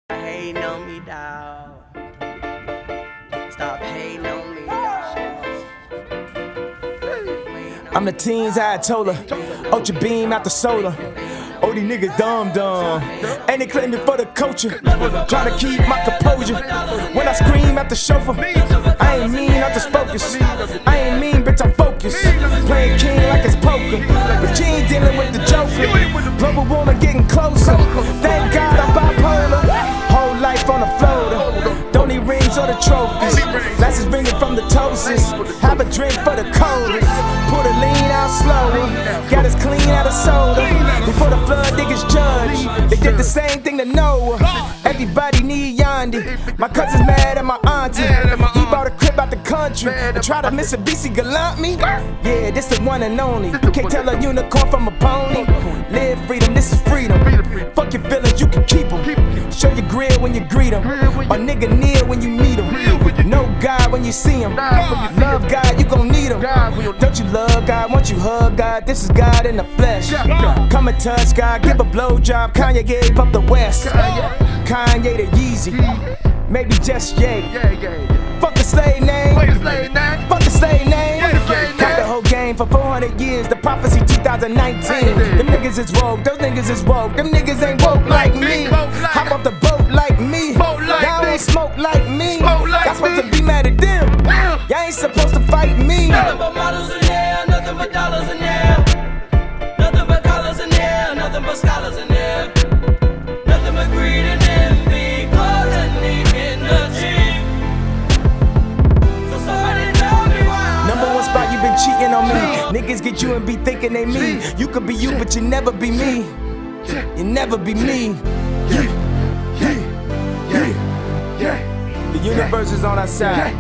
Hating on me, dawg. Stop hating on me, dawg. I'm the teens Ayatollah, Ultra Beam out the solar. Oh, these niggas dumb. And they claiming for the culture. Trying to keep my composure. When I scream at the chauffeur, I ain't mean, I just focus. I ain't mean, bitch, I'm focused. Playing king like it's poker. But you ain't dealing with the joker. Global warming getting closer. Thank God I'm bipolar. Whole life on a floater. Don't need rings or the trophies. Glasses ringing from the toasters. Have a drink for the coldest. Pull the lean out slower. Got us clean out of soda. Before the flood, niggas judge. They did the same thing to Noah. Everybody need Yandi. My cousin's mad at my auntie. He bought a crib out the country and try to miss a BC gallant me. Yeah, this the one and only. Can't tell a unicorn from a pony. Live freedom, this is freedom. Fuck your feelings, you can keep them. Show your grill when you greet them. Or nigga kneel when you meet them. Know God when you see him. Love God, you gon' need him. Don't you love God? Once you hug God, this is God in the flesh. Come and touch God, give a blowjob. Kanye gave up the West. Kanye the Yeezy. Maybe just Ye. Fuck the slave name. Fuck the slave name. Got the whole game for 400 years. The prophecy 2019. Them niggas is woke. Those niggas is woke. Them niggas ain't woke like me. Hop off the boat like me. Y'all ain't smoke like me. Y'all supposed to be mad at them. Y'all ain't supposed to fight me. Nothing but models in here, nothing but dollars in here. Nothing but collars in here, nothing but scholars in here. Nothing but greed and envy, gluttony in the cheap. So somebody tell me why. Number one spot, you been cheating on me. Niggas get you and be thinking they me. You could be you, but you never be me. You never be me. The universe is on our side.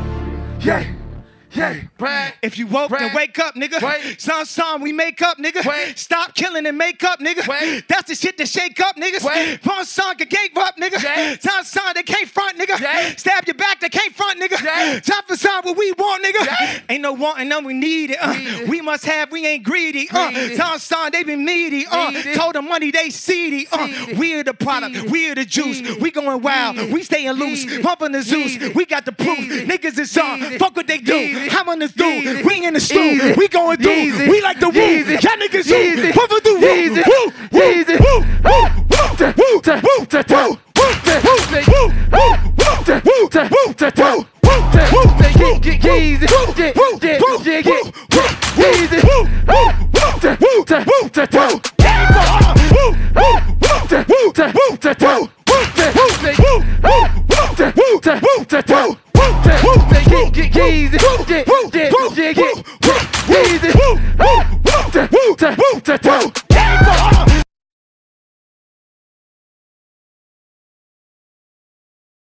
If you woke, then wake up, nigga. Some we make up, nigga. Stop killing and make up, nigga. That's the shit that shake up, niggas. One song can gave up, nigga. Time they can't front, nigga. Stab your back, they can't front, nigga. Time for some what we want, nigga. Ain't no wanting, no we need it. We must have, we ain't greedy. Time they been needy. Told them money they seedy. We are the product, we are the juice. We going wild, we staying loose. Pumping the Zeus, we got the proof. Niggas is on, fuck what they do. I'm on this dude, we in the stool, we going through, we like the woo, y'all niggas who, pumping through woo, woo,